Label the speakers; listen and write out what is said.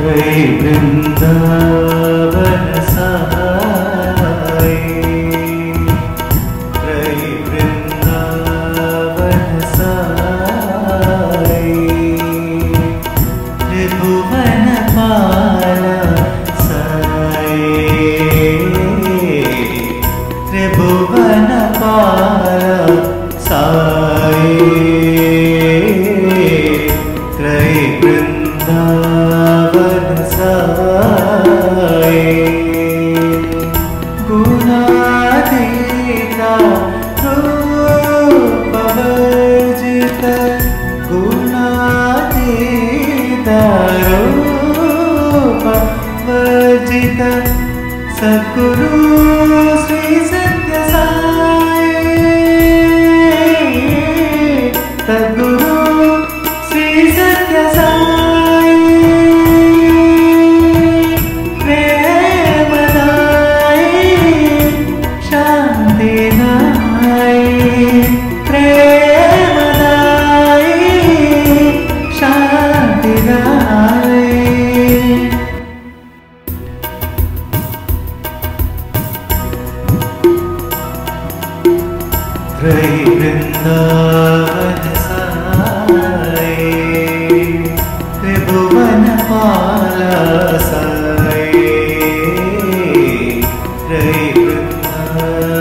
Speaker 1: त्रयी वृंदावन साई, त्रयी वृंदावन साई, त्रिभुवन पाला साई, त्रिभुवन पाला साई, त्रयी वृंदावन साई। गुणातीता रूपवर्जित, गुणातीता रूपवर्जित, सद्गुरु श्री सत्य साई, सद्गुरु श्री सत्य साई, प्रेमदाई शांतिदाई, प्रेमदाई शांतिदाई। त्रयी वृंदावन साई, त्रिभुवन पाला साई, त्रयी वृंदावन